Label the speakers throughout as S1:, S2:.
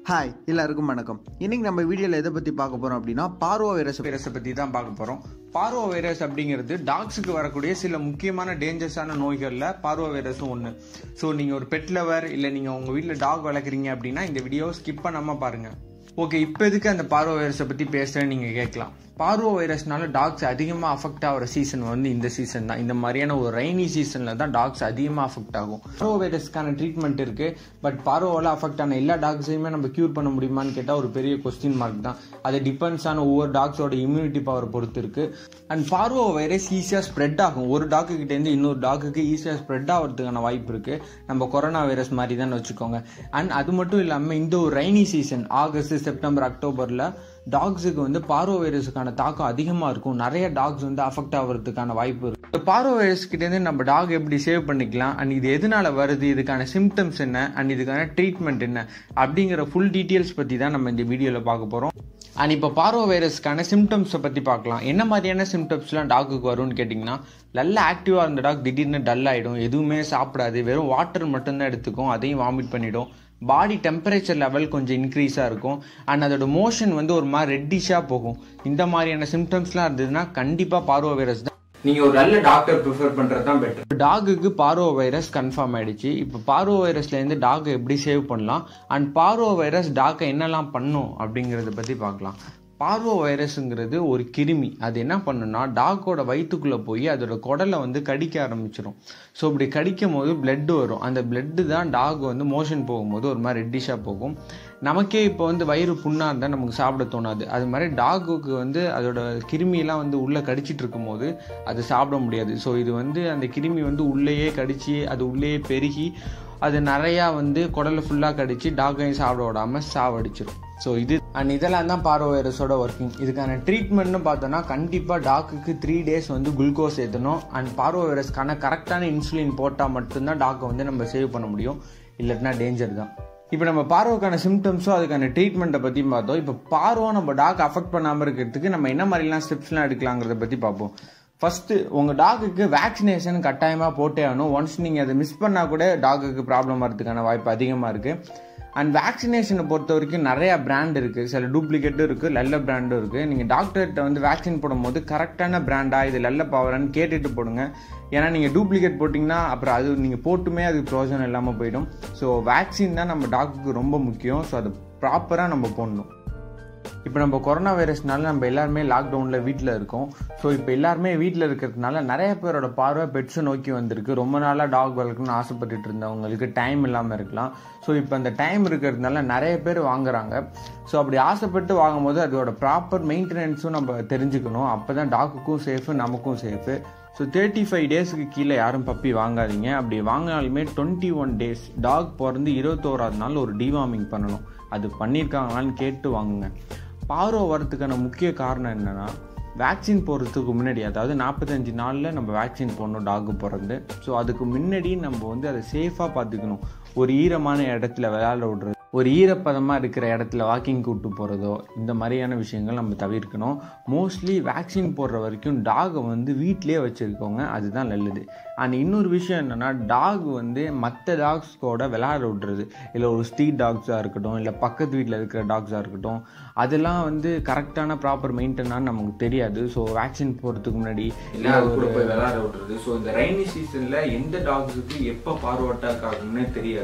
S1: Hi எல்லாருக்கும் வணக்கம். இன்னைக்கு நம்ம வீடியோவில் எதை பற்றி பார்க்க போகிறோம் அப்படின்னா பார்வோ வைரஸை பற்றி தான் பார்க்க போகிறோம். பார்வோ வைரஸ் அப்படிங்கிறது டாக்ஸுக்கு வரக்கூடிய சில முக்கியமான டேஞ்சர்ஸான நோய்களில் பார்வோ வைரஸும் ஒன்று. ஸோ நீங்கள் ஒரு பெட் லவர் இல்லை நீங்கள் உங்கள் வீட்டில் டாக் வளர்க்குறீங்க அப்படின்னா இந்த வீடியோவை ஸ்கிப் பண்ணாமல் பாருங்கள். ஓகே, இப்போ எதுக்கு அந்த பார்வோ வைரஸை பற்றி பேசுகிறேன்னு நீங்கள் கேட்கலாம். பார்வோ வைரஸ்னால டாக்ஸ் அதிகமாக அஃபெக்ட் ஆகிற சீசன் வந்து இந்த சீசன் தான். இந்த மாதிரியான ஒரு ரெய்னி சீசனில் தான் டாக்ஸ் அதிகமாக அஃபெக்ட் ஆகும். பார்வோ வைரஸ்க்கான ட்ரீட்மெண்ட் இருக்குது. பட் பார்வோவில் அஃபெக்ட் ஆன எல்லா டாக்ஸையுமே நம்ம க்யூர் பண்ண முடியுமான்னு கேட்டால் ஒரு பெரிய கொஸ்டின் மார்க் தான். அது டிபெண்ட்ஸ் ஆன ஒவ்வொரு டாக்ஸோட இம்யூனிட்டி பவர் பொறுத்து இருக்குது. அண்ட் பார்வோ வைரஸ் ஈஸியாக ஸ்ப்ரெட் ஆகும். ஒரு டாக்கு கிட்டேருந்து இன்னொரு டாக்குக்கு ஈஸியாக ஸ்ப்ரெட் ஆகிறதுக்கான வாய்ப்பு இருக்குது. நம்ம கொரோனா வைரஸ் மாதிரி தான் வச்சுக்கோங்க. அண்ட் அது மட்டும் இல்லாமல் இந்த ஒரு ரெய்னி சீசன் ஆகஸ்ட், செப்டம்பர், அக்டோபரில் டாக்ஸுக்கு வந்து பார்வோ வைரஸுக்கான தாக்கம் அதிகமாக இருக்கும். நிறைய டாக்ஸ் வந்து அஃபெக்ட் ஆகிறதுக்கான வாய்ப்பு இருக்கு. பார்வோ வைரஸ் கிட்டேருந்து நம்ம டாக் எப்படி சேவ் பண்ணிக்கலாம், அண்ட் இது எதனால வருது, இதுக்கான சிம்டம்ஸ் என்ன, அண்ட் இதுக்கான ட்ரீட்மெண்ட் என்ன அப்படிங்கிற ஃபுல் டீட்டெயில்ஸ் பற்றி தான் நம்ம இந்த வீடியோவில் பார்க்க போகிறோம். அண்ட் இப்போ பார்வோ வைரஸ்க்கான சிம்டம்ஸை பற்றி பார்க்கலாம். என்ன மாதிரியான சிம்டம்ஸ்லாம் டாக்குக்கு வரும்னு கேட்டிங்கன்னா, நல்ல ஆக்டிவாக இருந்த டாக் திடீர்னு டல் ஆகிடும், எதுவுமே சாப்பிடாது, வெறும் வாட்டர் மட்டும்தான் எடுத்துக்கும், அதையும் வாமிட் பண்ணிடும். பாடி டெம்பரேச்சர் லெவல் கொஞ்சம் இன்க்ரீஸாக இருக்கும். அண்ட் அதோட மோஷன் வந்து ஒரு மாதிரி ரெட்டிஷாக போகும். இந்த மாதிரியான சிம்டம்ஸ்லாம் இருந்ததுன்னா கண்டிப்பாக பார்வோ வைரஸ் தான். நீங்கள் ஒரு நல்ல டாக்டர் ப்ரிஃபர் பண்ணுறது தான் பெட்டர். டாகுக்கு பார்வோ வைரஸ் கன்ஃபார்ம் ஆயிடுச்சு. இப்போ பார்வோ வைரஸ்லேருந்து டாகை எப்படி சேவ் பண்ணலாம், அண்ட் பார்வோ வைரஸ் டாக்கை என்னெல்லாம் பண்ணும் அப்படிங்கிறத பற்றி பார்க்கலாம். பார்வோ வைரஸுங்கிறது ஒரு கிருமி. அது என்ன பண்ணுன்னா டாக்கோட வயிற்றுக்குள்ளே போய் அதோட குடலை வந்து கடிக்க ஆரம்பிச்சிடும். ஸோ இப்படி கடிக்கும் போது பிளட் வரும். அந்த பிளட்டு தான் டாக் வந்து மோஷன் போகும்போது ஒரு மாதிரி ரெட்டிஷாக போகும். நமக்கே இப்போ வந்து வயிறு புண்ணாக இருந்தால் நமக்கு சாப்பிட தோணாது. அது மாதிரி டாகுக்கு வந்து அதோட கிருமியெல்லாம் வந்து உள்ளே கடிச்சிட்டு இருக்கும் போது அது சாப்பிட முடியாது. ஸோ இது வந்து அந்த கிருமி வந்து உள்ளேயே கடிச்சு அது உள்ளேயே பெருகி அது நிறையா வந்து குடலை ஃபுல்லாக கடிச்சு டாக்கையும் சாப்பிட விடாமல் சாவடிச்சிடும். ஸோ இது அண்ட் இதெல்லாம் தான் பார்வோ வைரஸோட ஒர்க்கிங். இதுக்கான ட்ரீட்மெண்ட்னு பார்த்தோன்னா கண்டிப்பாக டாக்குக்கு 3 days வந்து குளுக்கோஸ் ஏற்றணும். அண்ட் பார்வோ வைரஸ்க்கான கரெக்டான இன்சுலின் போட்டால் மட்டும்தான் டாக்கை வந்து நம்ம சேவ் பண்ண முடியும். இல்லைன்னா டேஞ்சர் தான். இப்போ நம்ம பார்வோக்கான சிம்டம்ஸோ அதுக்கான ட்ரீட்மெண்ட்டை பற்றி பார்த்தோம். இப்போ பார்வோ நம்ம டாக் அஃபெக்ட் பண்ணாமல் இருக்கிறதுக்கு நம்ம என்ன மாதிரிலாம் ஸ்டெப்ஸ்லாம் எடுக்கலாங்கிறத பற்றி பார்ப்போம். ஃபஸ்ட்டு உங்கள் டாகுக்கு வேக்சினேஷன் கட்டாயமாக போட்டே ஆகணும். ஒன்ஸ் நீங்கள் அதை மிஸ் பண்ணால் கூட டாகுக்கு ப்ராப்ளம் வரதுக்கான வாய்ப்பு அதிகமாக இருக்குது. அண்ட் வேக்சினேஷனை பொறுத்த வரைக்கும் நிறையா பிராண்ட் இருக்குது. சில டூப்ளிகேட்டும் இருக்குது, நல்ல பிராண்டும் இருக்குது. நீங்கள் டாக்டர்கிட்ட வந்து வேக்சின் போடும்போது கரெக்டான பிராண்டாக இது நல்ல பவரான்னு கேட்டுட்டு போடுங்க. ஏன்னா நீங்கள் டூப்ளிகேட் போட்டிங்கன்னா அப்புறம் அது நீங்கள் போட்டுமே அதுக்கு ப்ரோஜனம் இல்லாமல் போயிடும். ஸோ வேக்சின் தான் நம்ம டாக்குக்கு ரொம்ப முக்கியம். ஸோ அது ப்ராப்பராக நம்ம போடணும். இப்போ நம்ம கொரோனா வைரஸ்னால நம்ம எல்லாருமே லாக்டவுனில் வீட்டில் இருக்கோம். ஸோ இப்போ எல்லாருமே வீட்டில் இருக்கிறதுனால நிறைய பேரோட பார்வை பெட்ஸை நோக்கி வந்திருக்கு. ரொம்ப நாளாக டாக் வளர்க்கணும்னு ஆசைப்பட்டுட்டு இருந்தவங்களுக்கு டைம் இல்லாமல் இருக்கலாம். ஸோ இப்போ அந்த டைம் இருக்கிறதுனால நிறைய பேர் வாங்குறாங்க. ஸோ அப்படி ஆசைப்பட்டு வாங்கும்போது அதோட ப்ராப்பர் மெயின்டெனன்ஸும் நம்ம தெரிஞ்சுக்கணும். அப்போ தான் டாக்குக்கும் சேஃபு, நமக்கும் சேஃபு. ஸோ 35 daysக்கு கீழே யாரும் பப்பி வாங்காதீங்க. அப்படி வாங்கினாலுமே 21 days டாக் பிறந்து 21ஆவது நாள் ஒரு டிவார்மிங் பண்ணணும். அது பண்ணியிருக்காங்களான்னு கேட்டு வாங்குங்க. பார்வோ வரதுக்கான முக்கிய காரணம் என்னென்னா வேக்சின் போடுறதுக்கு முன்னாடி, அதாவது 45 நாளில் நம்ம வேக்சின் போடணும் டாக்கு பிறந்து. ஸோ அதுக்கு முன்னாடி நம்ம வந்து அதை சேஃபாக பார்த்துக்கணும். ஒரு ஈரமான இடத்துல விளையாட விடுறது, ஒரு ஈரப்பதமாக இருக்கிற இடத்துல வாக்கிங் கூப்பிட்டு போகிறதோ, இந்த மாதிரியான விஷயங்கள் நம்ம தவிர்க்கணும். மோஸ்ட்லி வேக்சின் போடுற வரைக்கும் டாகை வந்து வீட்டிலே வச்சுருக்கோங்க, அதுதான் நல்லது. அண்ட் இன்னொரு விஷயம் என்னென்னா டாக் வந்து மற்ற டாக்ஸ்கோட விளையாட விடுறது, இல்லை ஒரு ஸ்ட்ரீட் டாக்ஸாக இருக்கட்டும், இல்லை பக்கத்து வீட்டில் இருக்கிற டாக்ஸாக இருக்கட்டும், அதெல்லாம் வந்து கரெக்டான ப்ராப்பர் மெயின்டெனான்னு நமக்கு தெரியாது. ஸோ வேக்சின் போகிறதுக்கு முன்னாடி இல்லை கூட போய் விளையாட விடுறது. ஸோ இந்த ரெய்னி சீசனில் எந்த டாக்ஸுக்கு எப்போ பார்வோ அட்டாக் ஆகும்னே தெரியாது.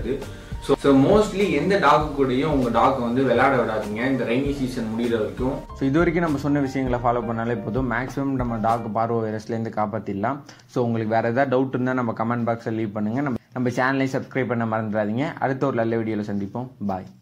S1: ஸோ மோஸ்ட்லி எந்த டாக்கு கூடயும் உங்கள் டாக்கை வந்து விளையாட விடாதீங்க இந்த ரெய்னி சீசன் முடிகிற வரைக்கும். ஸோ இது வரைக்கும் நம்ம சொன்ன விஷயங்களை ஃபாலோ பண்ணாலே போதும். மேக்ஸிமம் நம்ம டாக் பார்வோ வைரஸ்லேருந்து காப்பாற்றிடலாம். ஸோ உங்களுக்கு வேறு ஏதாவது டவுட் இருந்தால் நம்ம கமெண்ட் பாக்ஸில் லீவ் பண்ணுங்கள். நம்ம சேனலை சப்ஸ்கிரைப் பண்ண மறந்துடாதீங்க. அடுத்த ஒரு நல்ல வீடியோவில் சந்திப்போம். பாய்.